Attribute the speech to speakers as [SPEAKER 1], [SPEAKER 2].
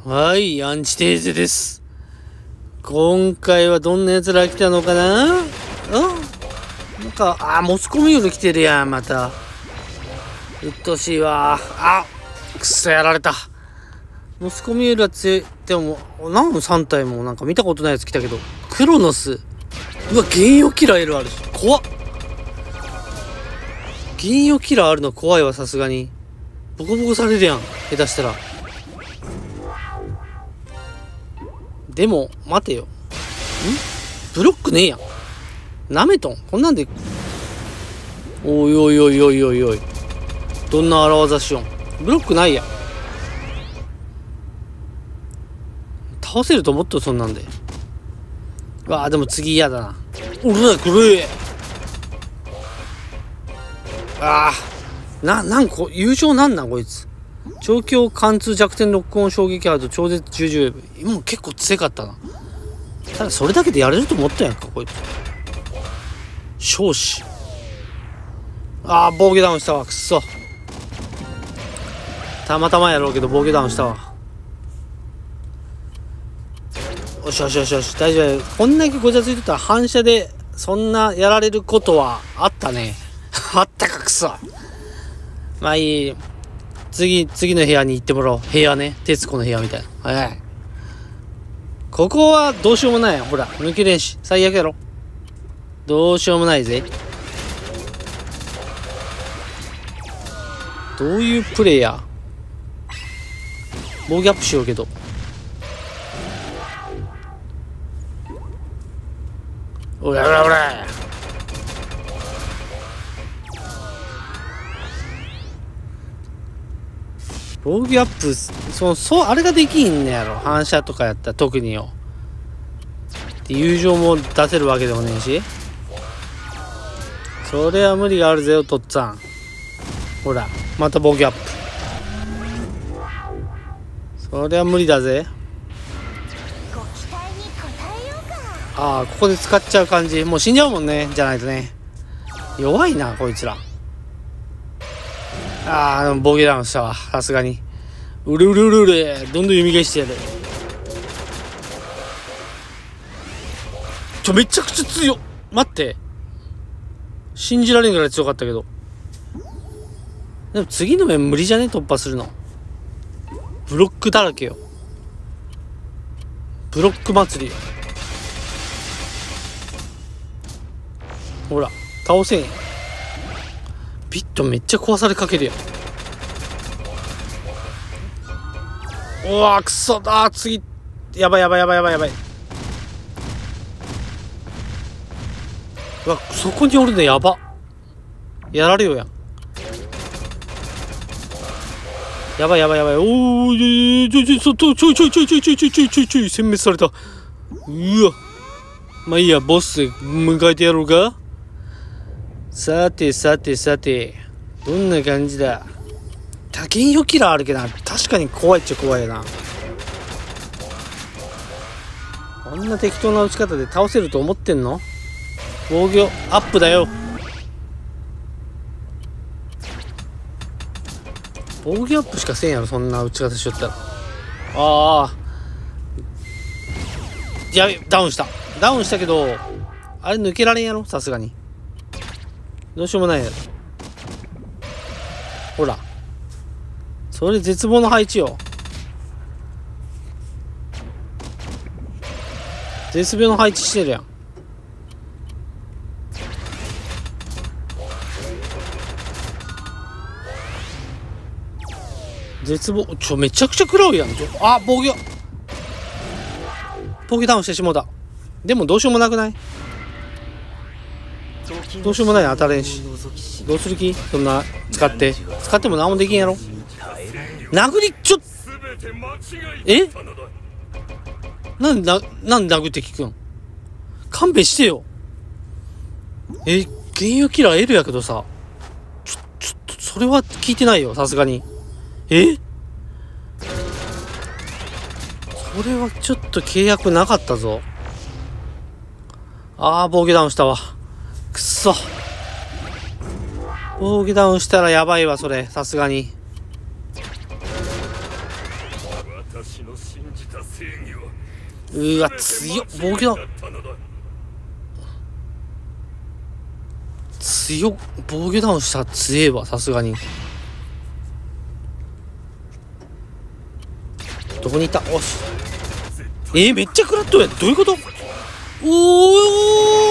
[SPEAKER 1] はい、アンチテーゼです。今回はどんな奴ら来たのかな？なんか、モスコミュール来てるやん、また。うっとうしいわ。くそやられた。モスコミュールは強い。でも、何の3体もなんか見たことないやつ来たけど。クロノス。うわ、原油キラー L あるし。怖っ。原油キラーあるの怖いわ、さすがに。ボコボコされるやん。下手したら。でも、待てよ。ブロックねえやん。なめとん。こんなんで。おいおいおいおいおいおい。どんな荒技しよん。ブロックないやん。倒せると思っとそんなんで。でも次嫌だな。うわ、これ。優勝なんなんこいつ。長強貫通弱点ロックオン衝撃波と超絶重々今結構強かったな。ただそれだけでやれると思ったやんかこいつ。少子防御ダウンしたわ。くっそたまたまやろうけど防御ダウンしたわ。よしよしよしよし大丈夫。こんだけごちゃついてたら反射でそんなやられることはあったね。あったかくそ。まあいい。次の部屋に行ってもらおう。部屋ね。徹子の部屋みたいな。はい。ここはどうしようもない。ほら、抜けれんし。最悪やろ。どうしようもないぜ。どういうプレイヤー？防御アップしようけど。おらおらおら。防御アップ、あれができんねやろ。反射とかやったら特によ。で、友情も出せるわけでもねえし。それは無理があるぜよ、とっつぁん。ほら、また防御アップ。それは無理だぜ。ここで使っちゃう感じ。もう死んじゃうもんね。じゃないとね。弱いな、こいつら。でも防御ダウンしたわ。さすがに。うるうるうるうる。どんどん蘇してやる。めちゃくちゃ強っ。待って。信じられんぐらい強かったけど。でも次の面無理じゃね？突破するの。ブロックだらけよ。ブロック祭りよ。ほら、倒せんやん。ビットめっちゃ壊されかけるやん。くそだ。次やばい。そこにおるのやば。やられよやん。やばい。ちょい殲滅された。うわ。まあいいや、ボス迎えてやろうか。さてどんな感じだ。原油キラーあるけどな。確かに怖いっちゃ怖いな。こんな適当な打ち方で倒せると思ってんの？防御アップだよ。防御アップしかせんやろ。そんな打ち方しよったら。やべ、ダウンしたけどあれ抜けられんやろ。さすがにどうしようもないやろ。ほらそれ絶望の配置よ。絶妙の配置してるやん。絶望。めちゃくちゃ食らうやん。防御ダウンしてしもうた。でもどうしようもなくない？どうしようもない。当たれんし。どうする気？そんな使っても何もできんやろ。殴りなんで殴って聞くん？勘弁してよ。原油キラー L やけどさ。ちょっとそれは聞いてないよ。さすがに。それはちょっと契約なかったぞ。防御ダウンしたわ。くっそ。防御ダウンしたらやばいわそれ。さすがに。 うわ強っ。防御だ強っ。防御ダウンしたら強えわさすがに。どこにいた。おしめっちゃ食らっとるやん。どういうこと。おー